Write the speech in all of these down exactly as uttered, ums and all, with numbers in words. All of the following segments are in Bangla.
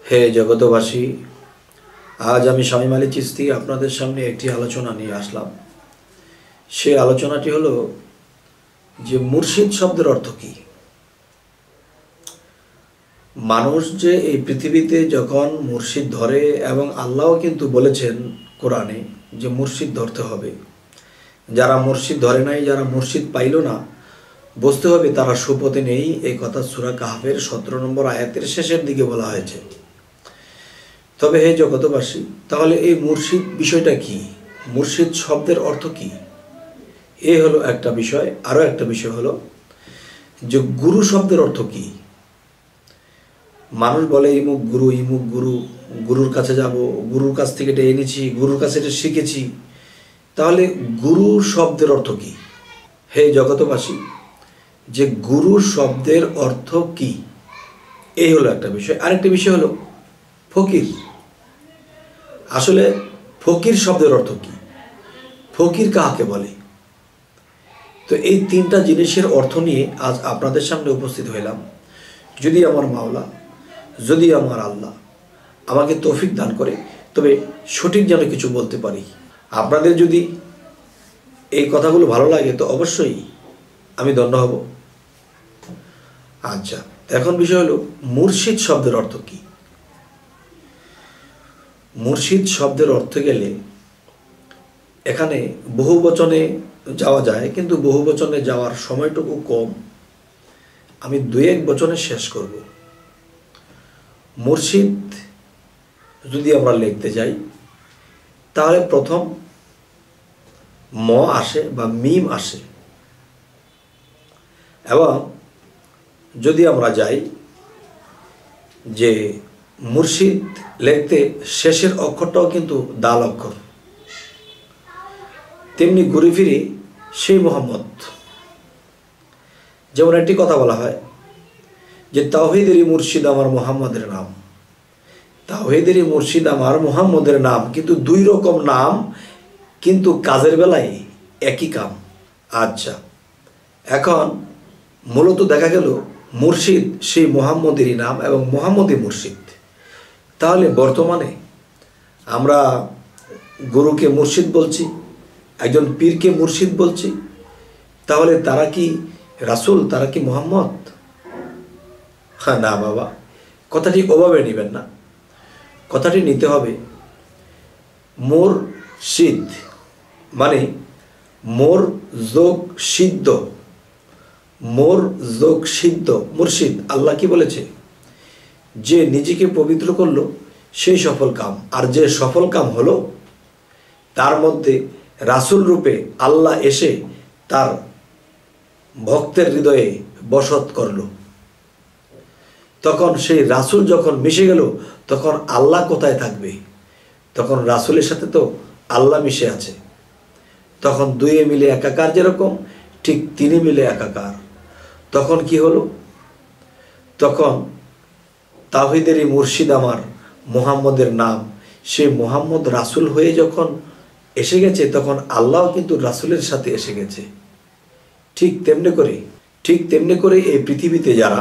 হে জগতবাসী, আজ আমি শামীম আলী চিশতি আপনাদের সামনে একটি আলোচনা নিয়ে আসলাম। সেই আলোচনাটি হলো যে মুর্শিদ শব্দের অর্থ কী। মানুষ যে এই পৃথিবীতে যখন মুর্শিদ ধরে, এবং আল্লাহও কিন্তু বলেছেন কোরআনে যে মুর্শিদ ধরতে হবে। যারা মুর্শিদ ধরে নাই, যারা মুর্শিদ পাইল না, বুঝতে হবে তারা সুপথে নেই। এই কথা সূরা কাহফের সতেরো নম্বর আয়াতের শেষের দিকে বলা হয়েছে। তবে হে জগতবাসী, তাহলে এই মুর্শিদ বিষয়টা কি? মুর্শিদ শব্দের অর্থ কি? এ হলো একটা বিষয়। আরও একটা বিষয় হলো যে গুরু শব্দের অর্থ কি। মানুষ বলে ইমুক গুরু, ইমুক গুরু, গুরুর কাছে যাব, গুরুর কাছ থেকে এটা এনেছি, গুরুর কাছে এটা শিখেছি। তাহলে গুরু শব্দের অর্থ কি? হে জগতবাসী, যে গুরু শব্দের অর্থ কি, এই হলো একটা বিষয়। আরেকটা বিষয় হলো ফকির। আসলে ফকির শব্দের অর্থ কি, ফকির কাকে বলে? তো এই তিনটা জিনিসের অর্থ নিয়ে আজ আপনাদের সামনে উপস্থিত হইলাম। যদি আমার মাওলা, যদি আমার আল্লাহ আমাকে তৌফিক দান করে, তবে সঠিক যেন কিছু বলতে পারি। আপনাদের যদি এই কথাগুলো ভালো লাগে তো অবশ্যই আমি ধন্য হব। আচ্ছা, এখন বিষয় হলো মুর্শিদ শব্দের অর্থ কি। মুর্শিদ শব্দের অর্থ গেলে এখানে বহু বচনে যাওয়া যায়, কিন্তু বহু বচনে যাওয়ার সময়টুকু কম। আমি দুই এক বচনে শেষ করব। মুর্শিদ যদি আমরা লিখতে যাই, তাহলে প্রথম ম আসে বা মিম আসে, এবং যদি আমরা যাই যে মুর্শিদ লিখতে শেষের অক্ষরটাও কিন্তু দাল অক্ষর, তেমনি ঘুরে ফিরে সেই মোহাম্মদ। যেমন একটি কথা বলা হয় যে তাওহীদেরই মুর্শিদ আমার মোহাম্মদের নাম। তাওহীদেরই মুর্শিদ আমার মোহাম্মদের নাম, কিন্তু দুই রকম নাম, কিন্তু কাজের বেলায় একই কাম। আচ্ছা, এখন মূলত দেখা গেল মুর্শিদ সেই মোহাম্মদেরই নাম এবং মোহাম্মদই মুর্শিদ। তাহলে বর্তমানে আমরা গুরুকে মুর্শিদ বলছি, একজন পীরকে মুর্শিদ বলছি, তাহলে তারা কি রাসূল, তারা কি মোহাম্মদ? হ্যাঁ, না বাবা, কথাটি ওভাবে নেবেন না। কথাটি নিতে হবে মুরশিদ মানে মোর যোগ সিদ্ধ, মোর যোগ সিদ্ধ মুর্শিদ। আল্লাহ কি বলেছে? যে নিজেকে পবিত্র করলো সেই সফল কাম, আর যে সফল কাম হলো তার মধ্যে রাসূল রূপে আল্লাহ এসে তার ভক্তের হৃদয়ে বসত করলো। তখন সেই রাসূল যখন মিশে গেল, তখন আল্লাহ কোথায় থাকবে? তখন রাসূলের সাথে তো আল্লাহ মিশে আছে। তখন দুয়ে মিলে একাকার, যেরকম ঠিক তিনি মিলে একাকার। তখন কি হলো? তখন তাওহীদেরই মুর্শিদ আমার মুহাম্মদের নাম, সে মুহাম্মদ রাসূল হয়ে যখন এসে গেছে, তখন আল্লাহ কিন্তু রাসূলের সাথে এসে গেছে। ঠিক তেমনি করে ঠিক তেমনি করে এই পৃথিবীতে যারা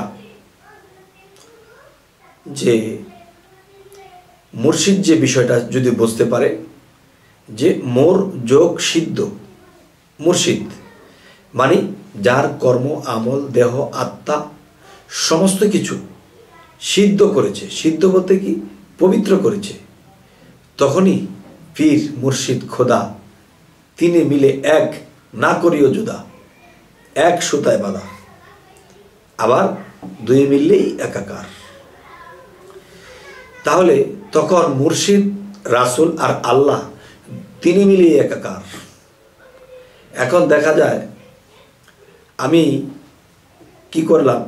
যে মুর্শিদ যে বিষয়টা যদি বুঝতে পারে যে মোর যোগ সিদ্ধ মুর্শিদ মানে যার কর্ম, আমল, দেহ, আত্মা সমস্ত কিছু সিদ্ধ করেছে। সিদ্ধ বলতে কি? পবিত্র করেছে। তখনই পীর, মুর্শিদ, খোদা তিনি মিলে এক, না করিও জুদা, এক সুতায় বাঁধা, আবার দুই মিললেই একাকার। তাহলে তখন মুর্শিদ, রাসূল আর আল্লাহ তিনি মিলিয়ে একাকার। এখন দেখা যায় আমি কি করলাম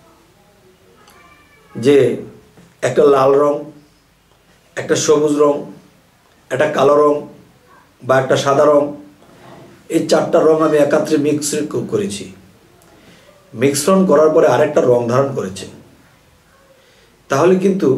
যে একটা লাল রং, একটা সবুজ রং, একটা কালো রং বা একটা সাদা রং, এই চারটা রং আমি একাত্রে মিক্স করেছি। মিশ্রণ করার পরে আরেকটা রং ধারণ করেছে। তাহলে কিন্তু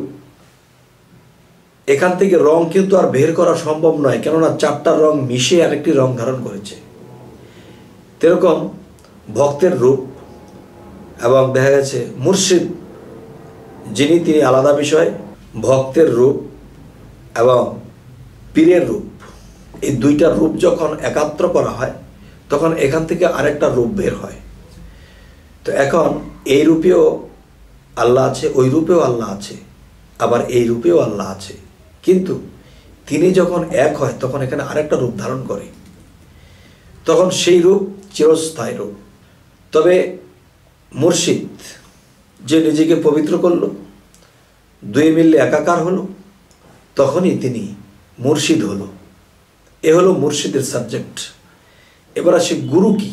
এখান থেকে রং কিন্তু আর বের করা সম্ভব নয়, কেননা চারটা রং মিশে আরেকটি রং ধারণ করেছে। তেরকম ভক্তের রূপ, এবং দেখা গেছে মুর্শিদ যিনি, তিনি আলাদা বিষয়। ভক্তের রূপ এবং পীরের রূপ, এই দুইটা রূপ যখন একাত্র করা হয় তখন এখান থেকে আরেকটা রূপ বের হয়। তো এখন এই রূপেও আল্লাহ আছে, ওই রূপেও আল্লাহ আছে, আবার এই রূপেও আল্লাহ আছে, কিন্তু তিনি যখন এক হয় তখন এখানে আরেকটা রূপ ধারণ করে, তখন সেই রূপ চিরস্থায়ী রূপ। তবে মুর্শিদ যে নিজেকে পবিত্র করল, দুই মিললে একাকার হলো, তখনই তিনি মুর্শিদ হলো। এ হলো মুর্শিদের সাবজেক্ট। এবার আসে গুরু কি।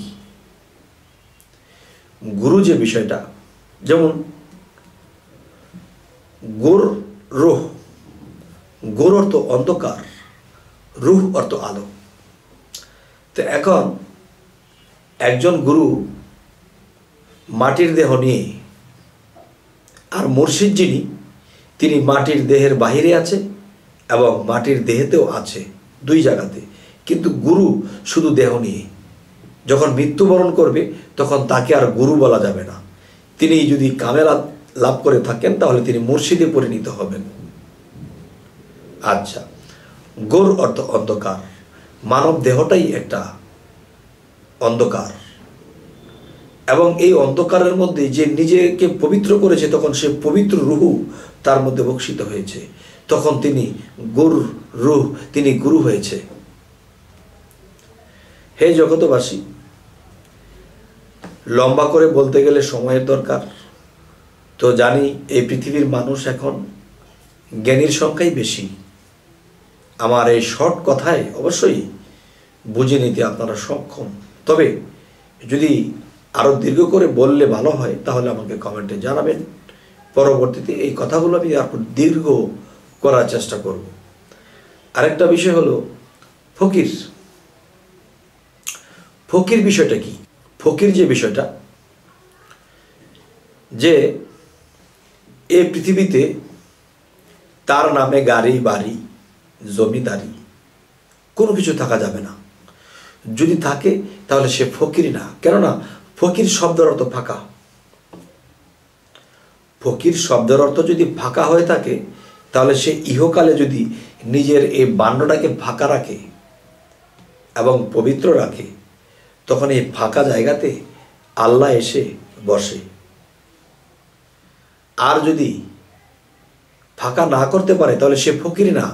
গুরু যে বিষয়টা, যেমন গুর রুহ, গুর অর্থ অন্ধকার, রুহ অর্থ আলো। তো এখন একজন গুরু মাটির দেহ নিয়ে, আর মুর্শিদ যিনি তিনি মাটির দেহের বাহিরে আছে এবং মাটির দেহেতেও আছে, দুই জায়গাতে। কিন্তু গুরু শুধু দেহ নিয়ে। যখন মৃত্যুবরণ করবে তখন তাকে আর গুরু বলা যাবে না। তিনি যদি কামেলা লাভ করে থাকেন তাহলে তিনি মুর্শিদে পরিণত হবেন। আচ্ছা, গোর অর্থ অন্ধকার, মানব দেহটাই একটা অন্ধকার, এবং এই অন্ধকারের মধ্যে যে নিজেকে পবিত্র করেছে তখন সে পবিত্র রুহু তার মধ্যে বক্ষিত হয়েছে, তখন তিনি গুর রুহ, তিনি গুরু হয়েছে। হে জগতবাসী, লম্বা করে বলতে গেলে সময়ের দরকার। তো জানি এই পৃথিবীর মানুষ এখন জ্ঞানীর সংখ্যাই বেশি। আমার এই শর্ট কথায় অবশ্যই বুঝে নিতে আপনারা সক্ষম। তবে যদি আরও দীর্ঘ করে বললে ভালো হয় তাহলে আমাকে কমেন্টে জানাবেন। পরবর্তীতে এই কথাগুলো আমি আরও দীর্ঘ করার চেষ্টা করব। আরেকটা বিষয় হলো ফকির। ফকির বিষয়টা কি? ফকির যে বিষয়টা, যে এই পৃথিবীতে তার নামে গাড়ি বাড়ি জমিদারি কোনো কিছু থাকা যাবে না। যদি থাকে তাহলে সে ফকির না। কেননা ফকির শব্দের অর্থ ফাঁকা। ফকির শব্দের অর্থ যদি ফাঁকা হয়ে থাকে তাহলে সে ইহকালে যদি নিজের এই বান্ডটাকে ফাঁকা রাখে এবং পবিত্র রাখে, তখন এই ফাঁকা জায়গাতে আল্লাহ এসে বসে। আর যদি ফাঁকা না করতে পারে তাহলে সে ফকির না।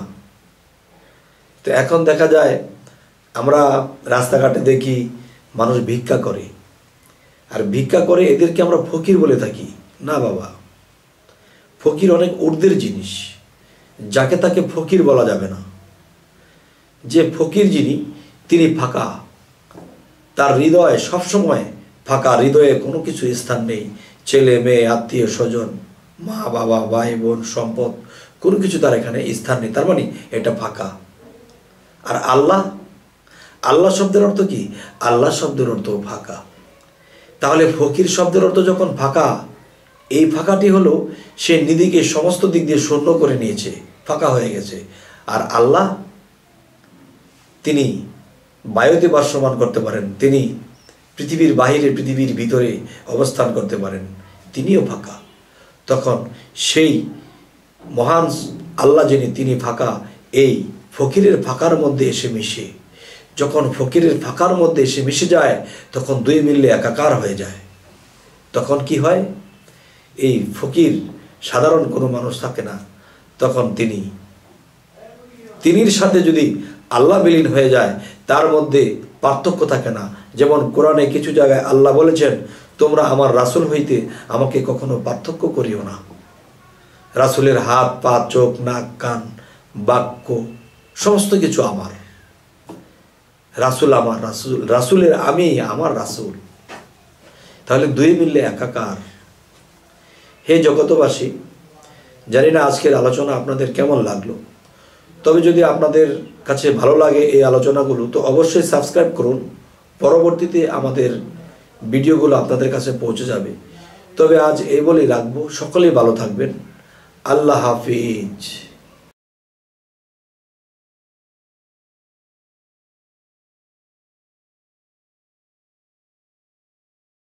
তো এখন দেখা যায় আমরা রাস্তাঘাটে দেখি মানুষ ভিক্ষা করে, আর ভিক্ষা করে এদেরকে আমরা ফকির বলে থাকি। না বাবা, ফকির অনেক ঊর্ধ্বের জিনিস, যাকে তাকে ফকির বলা যাবে না। যে ফকির যিনি তিনি ফাঁকা, তার হৃদয় সবসময় ফাঁকা, হৃদয়ে কোনো কিছু স্থান নেই। ছেলে মেয়ে আত্মীয় স্বজন মা বাবা ভাই বোন সম্পদ কোনো কিছু তার এখানে স্থান নেই, তার মানে এটা ফাঁকা। আর আল্লাহ, আল্লাহ শব্দের অর্থ কি? আল্লাহ শব্দের অর্থ ফাঁকা। তাহলে ফকির শব্দের অর্থ যখন ফাঁকা, এই ফাঁকাটি হলো সে নিজেকে সমস্ত দিক দিয়ে শূন্য করে নিয়েছে, ফাঁকা হয়ে গেছে। আর আল্লাহ তিনি বায়ুতে ভাসমান করতে পারেন, তিনি পৃথিবীর বাহিরে পৃথিবীর ভিতরে অবস্থান করতে পারেন, তিনিও ফাঁকা। তখন সেই মহান আল্লাহ যিনি তিনি ফাঁকা, এই ফকিরের ফাঁকার মধ্যে এসে মিশে। যখন ফকিরের ফাঁকার মধ্যে এসে মিশে যায় তখন দুই মিললে একাকার হয়ে যায়। তখন কি হয়? এই ফকির সাধারণ কোনো মানুষ থাকে না, তখন তিনি তিনির সাথে যদি আল্লাহ বিলীন হয়ে যায় তার মধ্যে পার্থক্য থাকে না। যেমন কোরআনে কিছু জায়গায় আল্লাহ বলেছেন, তোমরা আমার রাসূল হইতে আমাকে কখনো পার্থক্য করিও না। রাসূলের হাত পা চোখ নাক কান বাক্য সমস্ত কিছু আমার। রাসূল আমার রাসূল, রাসূলের আমি আমার রাসূল। তাহলে দুই মিললে একাকার। হে জগতবাসী, জানি না আজকের আলোচনা আপনাদের কেমন লাগলো। তবে যদি আপনাদের কাছে ভালো লাগে এই আলোচনাগুলো তো অবশ্যই সাবস্ক্রাইব করুন। পরবর্তীতে আমাদের ভিডিওগুলো আপনাদের কাছে পৌঁছে যাবে। তবে আজ এই বলেই রাখবো, সকলেই ভালো থাকবেন। আল্লাহ হাফিজ।